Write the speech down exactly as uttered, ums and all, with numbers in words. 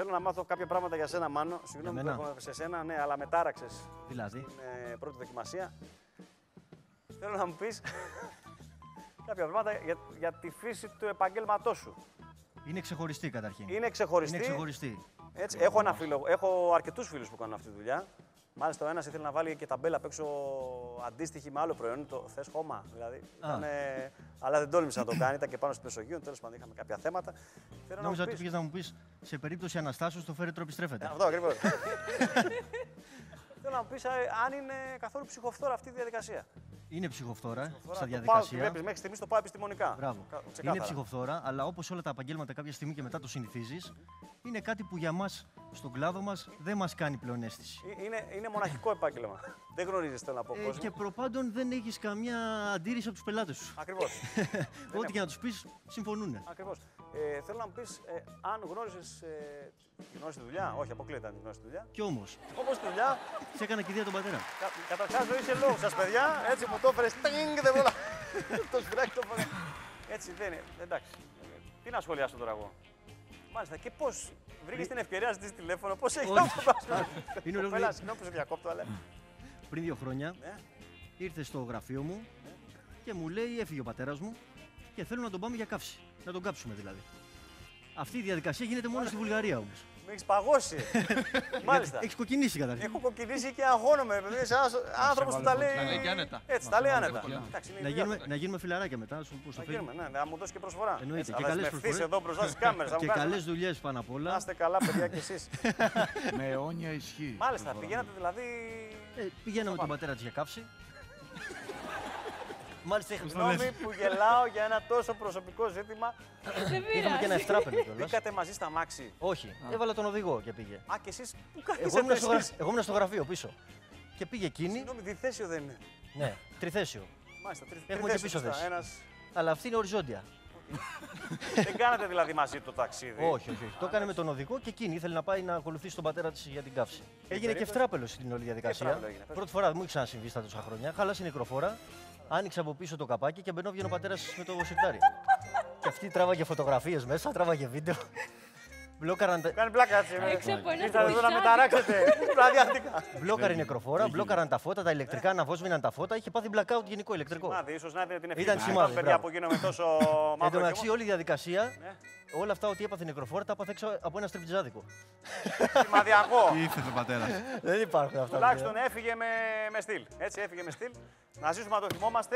θέλω να μάθω κάποια πράγματα για σένα, Μάνο. Συγγνώμη που έχω σε σένα, ναι, αλλά με τάραξες. Δηλαδή. Είναι πρώτη δοκιμασία. Θέλω να μου πεις κάποια πράγματα για, για τη φύση του επαγγέλματός σου. Είναι ξεχωριστή καταρχήν. Είναι ξεχωριστή. Είναι ξεχωριστή. Έτσι, έχω, ένα φίλο, έχω αρκετούς φίλους που κάνουν αυτή τη δουλειά. Μάλιστα, ο ένας ήθελε να βάλει και ταμπέλα απ' έξω αντίστοιχη με άλλο προϊόν. Το θες χώμα, δηλαδή. Ήτανε, αλλά δεν τόλμησε να το κάνει, ήταν και πάνω στην Μεσογείο. Τέλος πάντων, είχαμε κάποια θέματα. Θέλω Νόμιζα να ότι πήγες να μου πεις σε περίπτωση Αναστάσεως το φέρετρο επιστρέφεται. Ε, αυτό ακριβώς. Θέλω να μου πεις αν είναι καθόλου ψυχοφθόρα αυτή η διαδικασία. Είναι ψυχοφθόρα, ψυχοφθόρα στα διαδικασία. Βλέπεις, μέχρι στιγμής το πάω επιστημονικά. Μπράβο. Είναι ψυχοφθόρα, αλλά όπως όλα τα επαγγέλματα κάποια στιγμή και μετά το συνηθίζεις, είναι κάτι που για μας στον κλάδο μας δεν μας κάνει πλέον αίσθηση. Είναι, είναι μοναχικό επάγγελμα. Δεν γνωρίζεις, θέλω να πω. Ε, και προπάντων δεν έχεις καμιά αντίρρηση από τους πελάτες σου. Ακριβώς. Ό,τι και να τους πεις, συμφωνούν. Ακριβώς. Ε, θέλω να μου πεις, ε, αν γνώριζες ε, τη γνώση τη δουλειά. Όχι, αποκλείεται αν τη γνώση τη δουλειά. Κι όμως. Όπως τη δουλειά. Σε έκανα κηδεία τον πατέρα. Κα, καταρχάς δεν είσαι λόγος σας, παιδιά. Έτσι μου το έφερες. Τινγκ, δεν μπορώ. Το σφυράκι το φορέ. Έτσι δεν είναι. Εντάξει. Τι να σχολιάσω τώρα εγώ. Μάλιστα. Και πώς βρήκες την ευκαιρία να ζητήσεις τηλέφωνο, πώς έχει αυτό το πράγμα. Είναι ολόκληρη. Πέλα, συγγνώμη που σε διακόπτω, αλλά. Πριν δύο χρόνια Ναι. ήρθε στο γραφείο μου και μου λέει έφυγε ο πατέρας μου και θέλω να τον πάμε για καύση. Να τον κάψουμε δηλαδή. Αυτή η διαδικασία γίνεται μόνο στη Βουλγαρία όμως. Με έχεις παγώσει. Μάλιστα. Έχεις κοκκινήσει καταρχήν. Έχω κοκκινήσει και αγχώνομαι. Είσαι ένας άνθρωπος που τα λέει. Τα λέει και άνετα. Έτσι, τα λέει άνετα. Να γίνουμε, να γίνουμε φιλαράκια μετά, να σου πω στο Να γίνουμε, ναι, να μου δώσει και προσφορά. Εννοείται. Έτσι, Και αλλά καλές με ευθύς προσφορές. εδώ μπροστά στις κάμερες. Και καλές δουλειές πάνω απ' όλα. Να είστε καλά, παιδιά, κι εσείς. Με αιώνια ισχύ. Μάλιστα, πηγαίνατε δηλαδή. Ε, πηγαίναμε τον πατέρα της για καύση. Μάλιστα είχαμε Συγγνώμη που γελάω για ένα τόσο προσωπικό ζήτημα. Είχαμε και ένα ευτράπελο κιόλας. Μπήκατε μαζί στα μάξι. Όχι, έβαλα τον οδηγό και πήγε. Α, και εσείς που Εγώ ήμουν καθίσατε στο, γρα... εσείς. Εγώ ήμουν στο γραφείο πίσω. Και πήγε εκείνη. Συγγνώμη, διθέσιο δεν είναι. Ναι, τριθέσιο. Μάλιστα, τρι- Έχουμε τριθέσιο, και πίσω σωστά, θέση. ένας... Αλλά αυτή είναι οριζόντια. Δεν κάνατε δηλαδή μαζί το ταξίδι. Όχι, όχι. όχι. Το έκανε με τον οδηγό και εκείνη ήθελε να πάει να ακολουθήσει τον πατέρα της για την καύση. Έγινε και ευτράπελο στην όλη διαδικασία. ευτράπελο έγινε, πες. Πρώτη φορά δεν μου είχε ξανασυμβεί στα τόσα χρόνια. Χάλασε η νεκροφόρα, άνοιξε από πίσω το καπάκι και μπαινόβγαινε ο πατέρας με το σιρτάρι. Και αυτή τράβαγε φωτογραφίες μέσα, τράβαγε βίντεο. Μπλόκαραν. Κάνει πλάκα έτσι. Έξω από ένα Ήρθατε εδώ να φωτισάκι. μεταράξετε. Ραδιαστικά. Μπλόκαρε η νεκροφόρα, μπλόκαραν τα φώτα, τα ηλεκτρικά να βόσμηναν τα φώτα. Είχε πάθει blackout γενικό ηλεκτρικό. Σημάδι, ίσως να ήταν την Ήταν ευθύνη. σημάδι, Παιδιά μπράβο. που γίνομαι τόσο Εν τω μαύρο. μεταξύ, όλη η διαδικασία, Ναι. όλα αυτά ότι έπαθε η νεκροφόρα, τα έπαθε έξω από ένα στριπτζάδικο. Σημαδιακό. Τι ήρθε ο πατέρα. Δεν υπάρχουν αυτά. Τουλάχιστον έφυγε με, με στυλ. Έτσι έφυγε με στυλ. Να ζήσουμε να το θυμόμαστε.